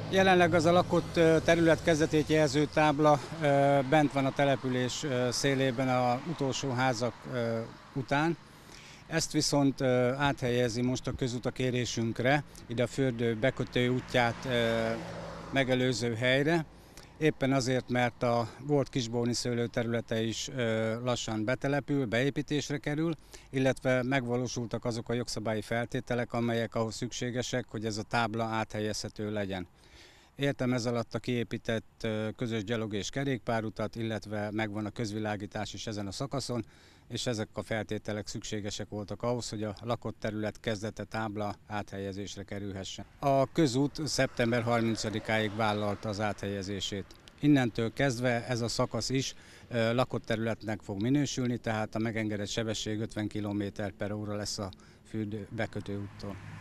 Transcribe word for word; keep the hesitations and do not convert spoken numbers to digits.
Jelenleg az a lakott terület kezdetét jelző tábla bent van a település szélében az utolsó házak után. Ezt viszont áthelyezi most a közút kérésünkre, ide a fürdő bekötő útját megelőző helyre. Éppen azért, mert a volt kisbóni szőlőterülete is lassan betelepül, beépítésre kerül, illetve megvalósultak azok a jogszabályi feltételek, amelyek ahhoz szükségesek, hogy ez a tábla áthelyezhető legyen. Értem ez alatt a kiépített közös gyalog- és kerékpárutat, illetve megvan a közvilágítás is ezen a szakaszon, és ezek a feltételek szükségesek voltak ahhoz, hogy a lakott terület kezdete tábla áthelyezésre kerülhessen. A közút szeptember harmincadikáig vállalta az áthelyezését. Innentől kezdve ez a szakasz is lakott területnek fog minősülni, tehát a megengedett sebesség ötven kilométer per óra lesz a fürdő bekötő úttól.